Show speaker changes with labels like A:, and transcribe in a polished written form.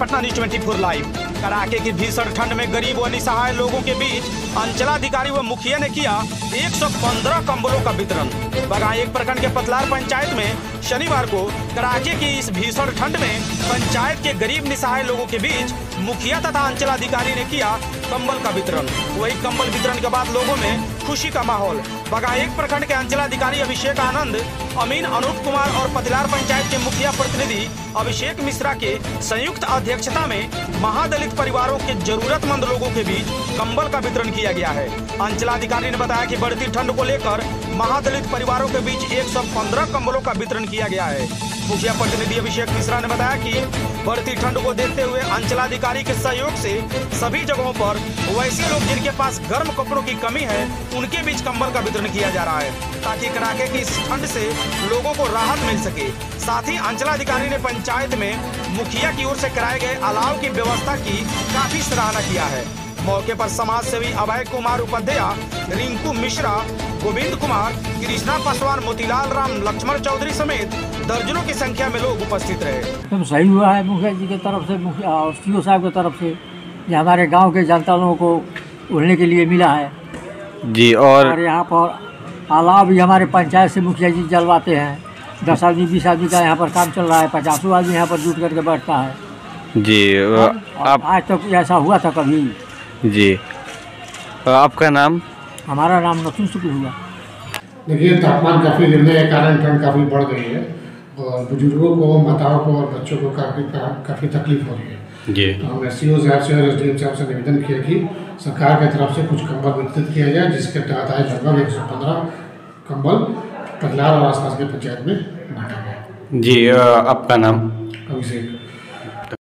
A: Patna news 24 live. कड़ाके की भीषण ठंड में गरीब व निसहाय लोगों के बीच अंचलाधिकारी व मुखिया ने किया 115 कंबलों का वितरण। बगा एक प्रखंड के पतलार पंचायत में शनिवार को कड़ाके की इस भीषण ठंड में पंचायत के गरीब निसहाय लोगों के बीच मुखिया तथा अंचलाधिकारी ने किया कंबल का वितरण। वही कंबल वितरण के बाद लोगों में खुशी का माहौल। बगा एक प्रखंड के अंचलाधिकारी अभिषेक आनंद, अमीन अनूप कुमार और पतलार पंचायत के मुखिया प्रतिनिधि अभिषेक मिश्रा के संयुक्त अध्यक्षता में महादलित परिवारों के जरूरतमंद लोगों के बीच कंबल का वितरण किया गया है। अंचलाधिकारी ने बताया कि बढ़ती ठंड को लेकर महादलित परिवारों के बीच 115 कंबलों का वितरण किया गया है। मुखिया प्रतिनिधि अभिषेक मिश्रा ने बताया कि बढ़ती ठंड को देखते हुए अंचलाधिकारी के सहयोग से सभी जगहों पर वैसे लोग जिनके पास गर्म कपड़ों की कमी है उनके बीच कंबल का वितरण किया जा रहा है, ताकि कड़ाके की इस ठंड से लोगों को राहत मिल सके। साथ ही अंचलाधिकारी ने पंचायत में मुखिया की ओर से कराए गए अलाव की व्यवस्था की काफी सराहना किया है। मौके पर समाज सेवी अभय कुमार उपाध्याय, रिंकू मिश्रा, गोविंद कुमार, कृष्णा पासवान, मोतीलाल राम, लक्ष्मण चौधरी समेत दर्जनों की संख्या में लोग उपस्थित रहे।
B: तो सही हुआ है मुखिया जी की तरफ से, मुखिया और सीओ साहब की तरफ से, ये हमारे गांव के जनता लोगों को उड़ने के लिए मिला है
C: जी। और
B: यहाँ पर अलाव भी हमारे पंचायत से मुखिया जी जलवाते हैं। 10 आदमी 20 आदमी का यहाँ पर काम चल रहा है, 50 आदमी यहाँ पर जुट करके बैठता है
C: जी। आप
B: आज तक ऐसा हुआ था कभी
C: जी। आपका नाम?
B: हमारा नाम नथुन शुक्ल हुआ।
D: देखिए, तापमान काफ़ी गिरने के कारण ठंड काफ़ी बढ़ गई है और बुजुर्गों को, माताओं को और बच्चों को काफ़ी तकलीफ हो रही है
C: जी।
D: तो हमने सीओ साहब से और एसडीएम साहब से निवेदन किया कि सरकार की तरफ से कुछ कंबल वितरित किया जाए, जिसके तहत आज लगभग 115 कंबल पतलार और आसपास के पंचायत में बांटा गया।
C: जी। आपका नाम?
D: अभिषेक।